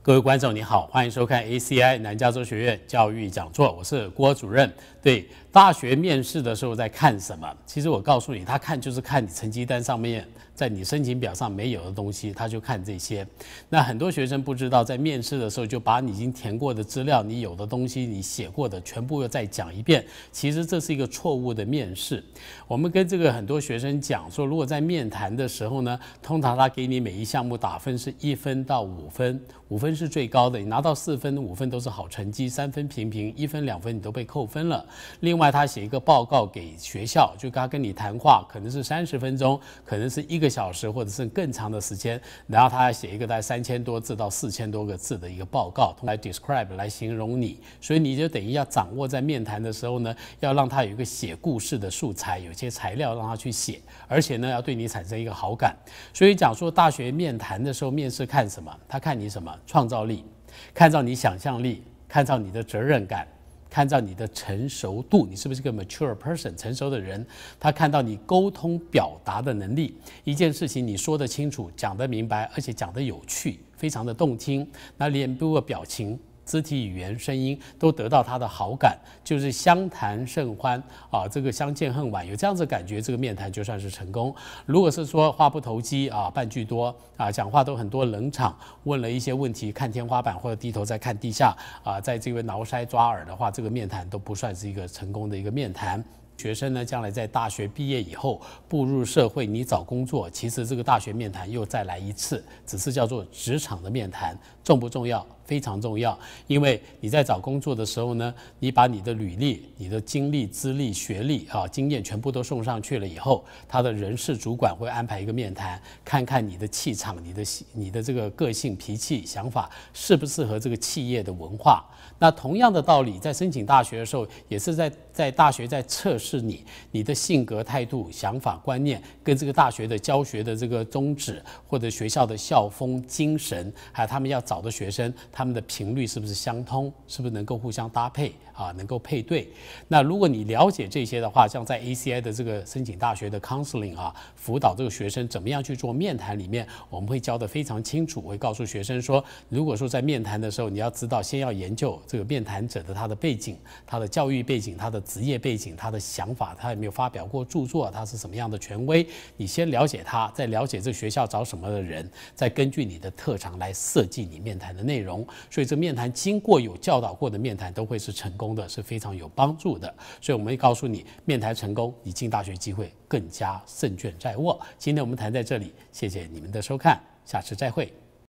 各位观众，你好，欢迎收看 ACI 南加州学院教育讲座，我是郭主任。对，大学面试的时候在看什么？其实我告诉你，他看就是看你成绩单上面，在你申请表上没有的东西，他就看这些。那很多学生不知道，在面试的时候就把你已经填过的资料、你有的东西、你写过的全部又再讲一遍。其实这是一个错误的面试。我们跟很多学生讲说，如果在面谈的时候呢，通常他给你每一项目打分是1分到5分，5分是最高的，你拿到4分、5分都是好成绩，3分平平，1分2分你都被扣分了。另外，他写一个报告给学校，就他跟你谈话，可能是30分钟，可能是1个小时，或者是更长的时间，然后他写一个大概3000多字到4000多个字的一个报告，来 describe 来形容你，所以你就等于要掌握在面谈的时候呢，要让他有一个写故事的素材，有些材料让他去写，而且呢要对你产生一个好感。所以讲说大学面谈的时候，面试看什么？他看你什么？创造力，看到你想象力，看到你的责任感。看到你的成熟度，你是不是个 mature person 成熟的人？他看到你沟通表达的能力，一件事情你说得清楚，讲得明白，而且讲得有趣，非常的动听。那脸部的表情、肢体语言、声音都得到他的好感，就是相谈甚欢啊，这个相见恨晚，有这样子的感觉，这个面谈就算是成功。如果是说话不投机啊，半句多啊，讲话都很多冷场，问了一些问题，看天花板或者低头在看地下啊，在这个挠腮抓耳的话，这个面谈都不算是一个成功的一个面谈。学生呢，将来在大学毕业以后步入社会，你找工作，其实这个大学面谈又再来一次，只是叫做职场的面谈，重不重要？非常重要，因为你在找工作的时候呢，你把你的履历、你的经历、资历、学历啊、经验全部都送上去了以后，他的人事主管会安排一个面谈，看看你的气场、你的这个个性、脾气、想法适不适合这个企业的文化。那同样的道理，在申请大学的时候，也是在大学在测试你的性格、态度、想法、观念，跟这个大学的教学的这个宗旨，或者学校的校风、精神，还有他们要找的学生，他们的频率是不是相通，是不是能够互相搭配啊，能够配对。那如果你了解这些的话，像在 ACI 的这个申请大学的 counseling 啊，辅导这个学生怎么样去做面谈里面，我们会教得非常清楚。我会告诉学生说，如果说在面谈的时候，你要知道，先要研究这个面谈者的他的背景、他的教育背景、他的职业背景、他的想法，他有没有发表过著作，他是什么样的权威，你先了解他，再了解这学校找什么的人，再根据你的特长来设计你面谈的内容。所以这面谈经过有教导过的面谈都会是成功的，是非常有帮助的。所以我们会告诉你，面谈成功，你进大学机会更加胜券在握。今天我们谈在这里，谢谢你们的收看，下次再会。